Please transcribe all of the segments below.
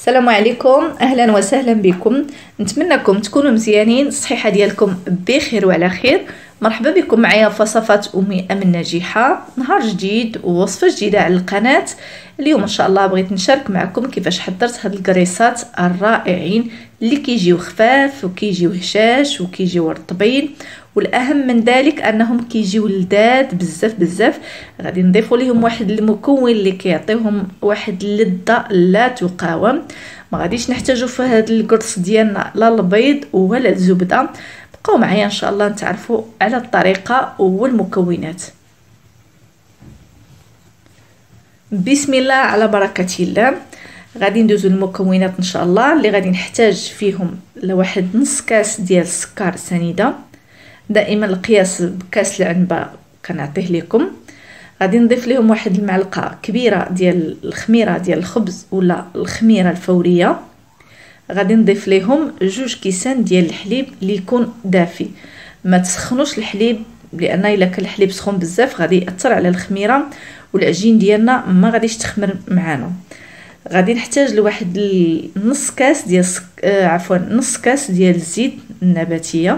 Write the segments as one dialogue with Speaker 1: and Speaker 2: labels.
Speaker 1: السلام عليكم، اهلا وسهلا بكم. نتمنىكم تكونوا مزيانين، الصحه ديالكم بخير وعلى خير. مرحبا بكم معايا في وصفات امي امن ناجحه، نهار جديد ووصفه جديده على القناه. اليوم ان شاء الله بغيت نشارك معكم كيفاش حضرت هاد الكريسات الرائعين اللي كيجيو خفاف وكيجيو هشاش وكيجيو رطبين، والاهم من ذلك انهم كيجيو لذاذ بزاف. غادي نضيفوا لهم واحد المكون اللي كيعطيهم واحد اللذه لا تقاوم. ما غاديش نحتاجوا في هذا القرص ديالنا لا البيض ولا الزبده. بقاو معايا ان شاء الله نتعرفوا على الطريقه والمكونات. بسم الله على بركه الله. غادي ندوزو المكونات ان شاء الله اللي غادي نحتاج فيهم لواحد نص كاس ديال السكر سنيده، دائما القياس بكاس العنبه كنعطيه لكم. غادي نضيف لهم واحد المعلقه كبيره ديال الخميره ديال الخبز ولا الخميره الفوريه. غادي نضيف لهم 2 كيسان ديال الحليب اللي يكون دافي. ما تسخنوش الحليب لان الا كان الحليب سخون بزاف غادي ياثر على الخميره والعجين ديالنا ما غاديش تخمر معانا. غادي نحتاج لواحد نص كاس ديال نص كاس ديال الزيت النباتيه،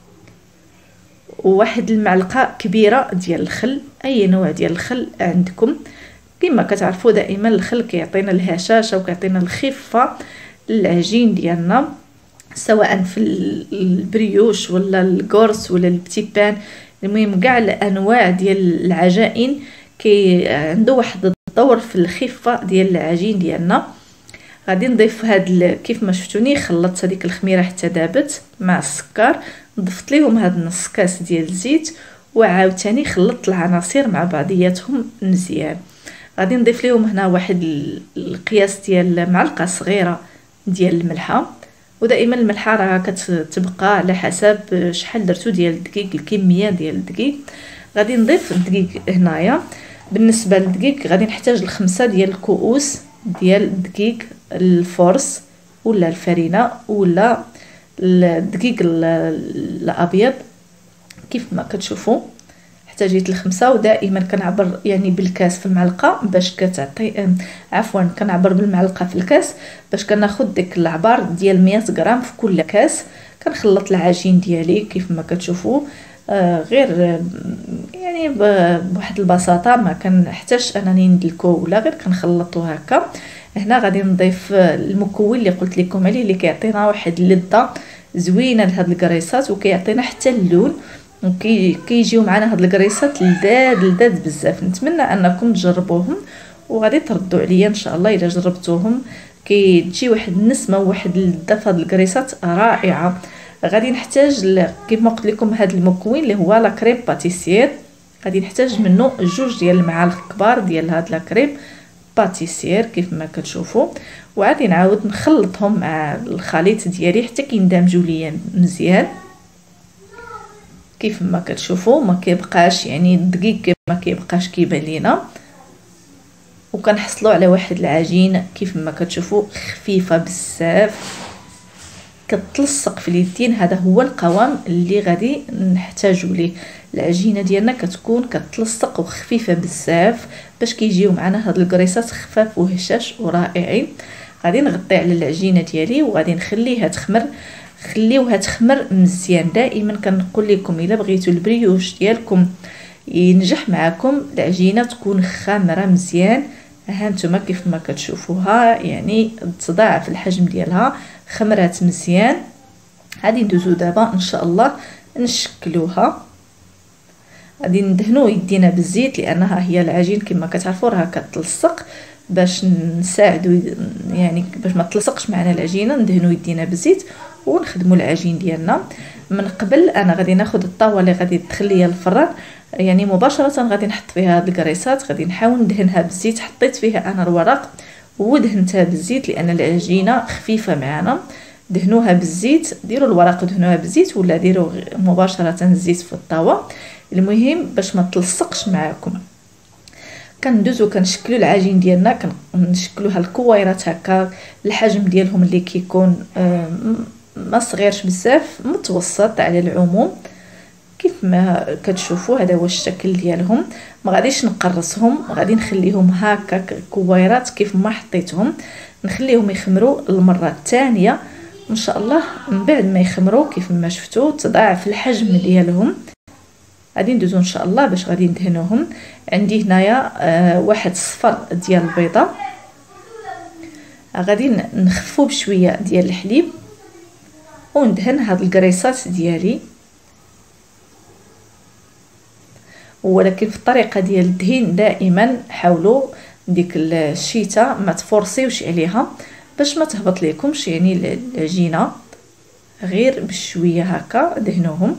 Speaker 1: وواحد المعلقه كبيره ديال الخل، اي نوع ديال الخل عندكم. كما كتعرفوا دائما الخل كيعطينا الهشاشه وكيعطينا الخفه للعجين ديالنا، سواء في البريوش ولا القرص ولا البتي بان. المهم كاع الانواع ديال العجائن عنده واحد الدور في الخفه ديال العجين ديالنا. غادي نضيف كيف ما شفتوني خلطت هذيك الخميره حتى دابت مع السكر، ضفت لهم هاد نص كاس ديال الزيت وعاوتاني خلطت العناصر مع بعضياتهم مزيان. غادي نضيف لهم هنا واحد القياس ديال معلقه صغيره ديال الملحه، ودائما الملحه راه كتبقى على حسب شحال درتو ديال الدقيق، الكميه ديال الدقيق. غادي نضيف الدقيق هنايا. بالنسبه للدقيق غادي نحتاج ل5 ديال الكؤوس ديال الدقيق الفورس ولا الفرينه ولا الدقيق الابيض كيف ما كتشوفوا. احتاجيت ل5، ودائما كنعبر يعني بالكاس في المعلقه باش كتعطي كنعبر بالمعلقه في الكاس باش كناخذ ديك العبار ديال 100 غرام في كل كاس. كنخلط العجين ديالي كيف ما كتشوفوا، غير يعني بواحد البساطه، ما كنحتاجش انني ندلكو ولا غير كنخلطو هكا. هنا غادي نضيف المكون اللي قلت لكم عليه اللي كيعطينا واحد اللذه زوينه لهاد الكريسات وكيعطينا حتى اللون، وكيجيو معنا هاد الكريسات لذاذ بزاف. نتمنى انكم تجربوهم وغادي تردوا عليا ان شاء الله الا جربتوهم. كتجي واحد النسمه وواحد اللذه في هاد الكريسات رائعه. غادي نحتاج كما قلت لكم هذا المكون اللي هو لا كريم باتيسير. غادي نحتاج منه 2 ديال المعالق كبار ديال هاد لا كريم باتيسير كيف ما كتشوفوا، وغادي نعاود نخلطهم مع الخليط ديالي حتى كيندمجوا ليا مزيان كيف ما كتشوفوا. ما كيبقاش يعني الدقيق ما كيبقاش كيبان لينا، وكنحصلوا على واحد العجين كيف ما كتشوفوا خفيفه بزاف كتلصق في اليدين. هذا هو القوام اللي غادي نحتاجوا ليه. العجينه ديالنا كتكون كتلصق وخفيفه بزاف باش كيجيو معنا هاد الكريسات خفاف وهشاش ورائعين. غادي نغطي على العجينه ديالي وغادي نخليها تخمر. خليوها تخمر مزيان. دائما كنقول لكم الا بغيتوا البريوش ديالكم ينجح معكم العجينه تكون خامره مزيان. ها نتوما كيف ما كتشوفوها يعني تضاعف الحجم ديالها، خمرات مزيان. غادي ندوزو دابا ان شاء الله نشكلوها. غادي ندهنو يدينا بالزيت لانها هي العجين كما كتعرفوا راه كتلصق، باش نساعدوا يعني باش ما تلصقش معنا العجينه ندهنو يدينا بالزيت ونخدموا العجين ديالنا. من قبل انا غادي ناخذ الطاوه اللي غادي تدخل ليا الفران، يعني مباشره غادي نحط فيها هاد الكريسات. غادي نحاول ندهنها بالزيت. حطيت فيها انا الورق ودهنتها بالزيت لان العجينه خفيفه معنا. دهنوها بالزيت، ديروا الورق دهنوها بالزيت ولا ديروا مباشره الزيت في الطاوه، المهم باش ما تلصقش معكم. كندوزو كنشكلوا العجين ديالنا، كنشكلوها الكويرات هكا. الحجم ديالهم اللي كيكون ما صغيرش بزاف، متوسط على العموم. كيف ما كتشوفوا هذا هو الشكل ديالهم. ما غاديش نقرصهم، غادي نخليهم هكا كويرات كيف ما حطيتهم، نخليهم يخمروا المره الثانيه ان شاء الله. من بعد ما يخمروا كيف ما شفتوا تضاعف الحجم ديالهم. غادي ندوزو ان شاء الله باش غادي ندهنوهم. عندي هنايا واحد صفر ديال البيضه، غادي نخفو بشويه ديال الحليب وندهن هاد الكريسات ديالي. ولكن في الطريقه ديال الدهين دائما حاولوا ديك الشيته ما تفرصيوش عليها باش ما تهبط لكمش يعني العجينه، غير بشويه هكا دهنوهم.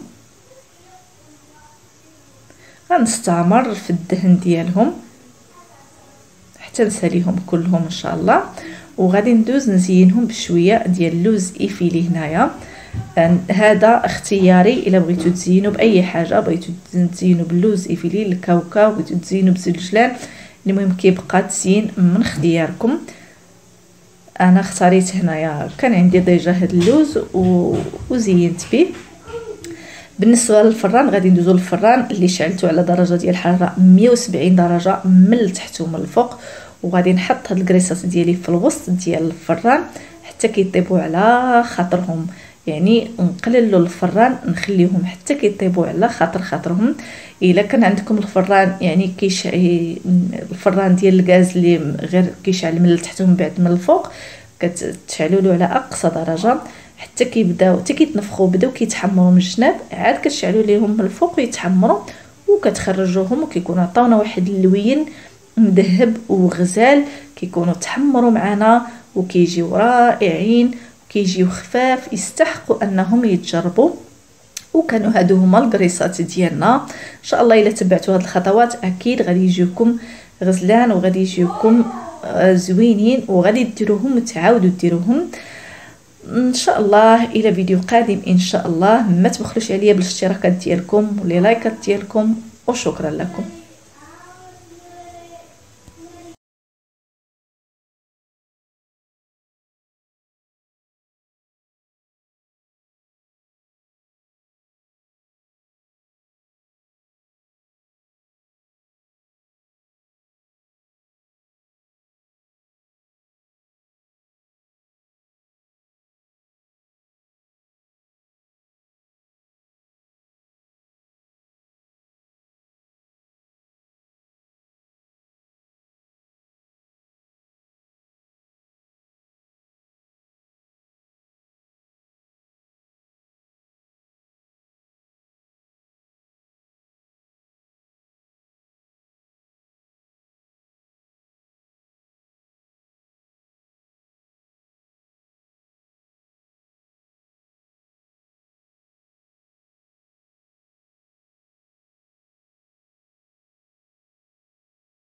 Speaker 1: غنستمر في الدهن ديالهم حتى نساليهم كلهم ان شاء الله. وغادي ندوز نزينهم بشويه ديال اللوز ايفيلي هنايا. هذا اختياري، الا بغيتو تزينوا باي حاجه، بغيتو تزينوا باللوز ايفيلي، الكاوكاو، بغيتو تزينوا بالزلجلان، المهم كيبقى تزيين من اختياركم. انا اختاريت هنايا كان عندي ديجا هاد اللوز وزينت به. بالنسبه للفران غادي ندوزو للفران اللي شعلته على درجه ديال الحراره 170 درجه من التحت ومن الفوق، وغادي نحط هاد الكريسات ديالي في الوسط ديال الفران حتى كيطيبوا على خاطرهم. يعني نقللوا الفران نخليهم حتى كيطيبوا على خاطرهم. الا كان عندكم الفران يعني الفران ديال الغاز اللي غير كيشعل من التحت ومن بعد من الفوق، كتشعلوا له على اقصى درجه حتى كيبداو حتى كيتنفخوا بداو كيتحمروا من الجناب، عاد كتشعلوا ليهم من الفوق ويتحمروا وكتخرجوهم وكيكونوا عطاونا واحد اللوين مذهب وغزال، كيكونوا تحمروا معنا وكيجيو رائعين وكيجيو خفاف، يستحقوا انهم يتجربوا. وكانوا هادو هما الكريسات ديالنا. ان شاء الله الا تبعتوا هاد الخطوات اكيد غادي يجيوكم غزلان وغادي يجيوكم زوينين، وغادي ديروهم وتعاودوا ديروهم ان شاء الله. الى فيديو قادم ان شاء الله. ما تبخلوش عليا بالاشتراكات ديالكم واللايكات ديالكم، وشكرا لكم.